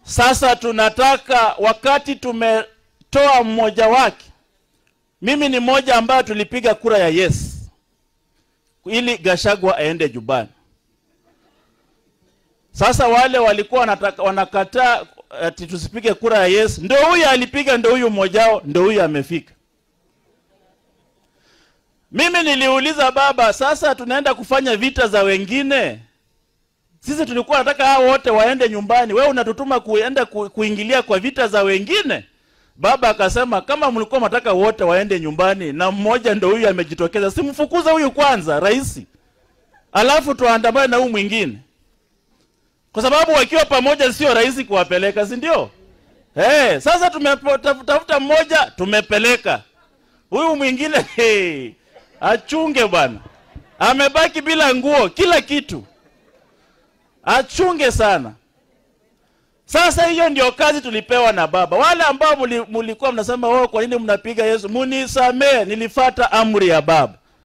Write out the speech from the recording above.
Sasa tunataka wakati tumetoa mmoja wake, mimi ni mmoja ambaye tulipiga kura ya yes ili Gachagua aende nyumbani. Sasa wale walikuwa wanakataa ati tusipige kura ya yes, ndio huyu alipiga, ndio huyu mmoja wao, ndio huyu amefika. Mimi niliuliza baba, sasa tunaenda kufanya vita za wengine? Sisi tulikuwa nataka hao wote waende nyumbani, wewe unatutuma kuenda kuingilia kwa vita za wengine? Baba akasema kama mlikuwa mnataka wote waende nyumbani na mmoja ndio huyu amejitokeza, simfukuza huyu kwanza rais, alafu tuandamane na huyu mwingine, kwa sababu wakiwa pamoja sio rahisi kuwapeleka, si ndio? Sasa tumetafuta mmoja tumepeleka, huyu mwingine achunge bwana, amebaki bila nguo kila kitu, achunge sana. Sasa hiyo ndio kazi tulipewa na baba. Wale ambao mulikuwa mnasema kwa nini mnapiga Yesu, munisamee, nilifuata amri ya baba.